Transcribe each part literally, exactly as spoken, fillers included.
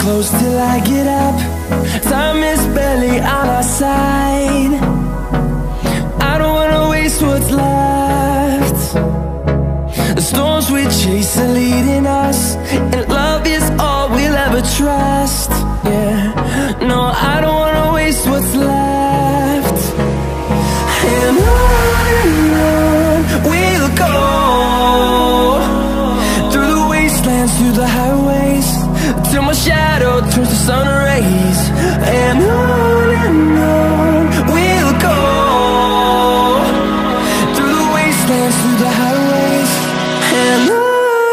close till I get up. Time is barely on our side. I don't wanna waste what's left. The storms we chase are leading us, and love is all we'll ever trust. Yeah, no, I don't wanna waste what's left. And on and on we'll go, through the wastelands, through the highways, till my shadow turns to sun rays. And on and on we'll go, through the wastelands, through the highways, and on.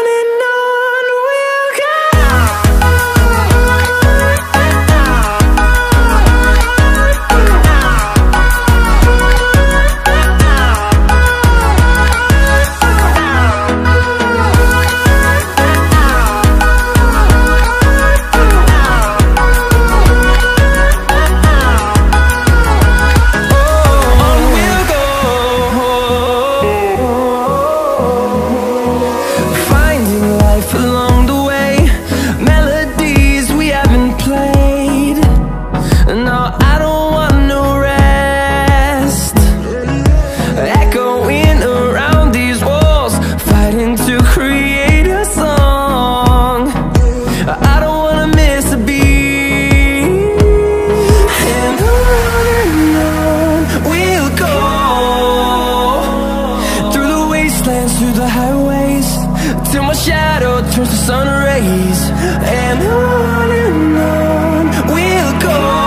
Through the highways, till my shadow turns to sun rays. And on and on we'll go.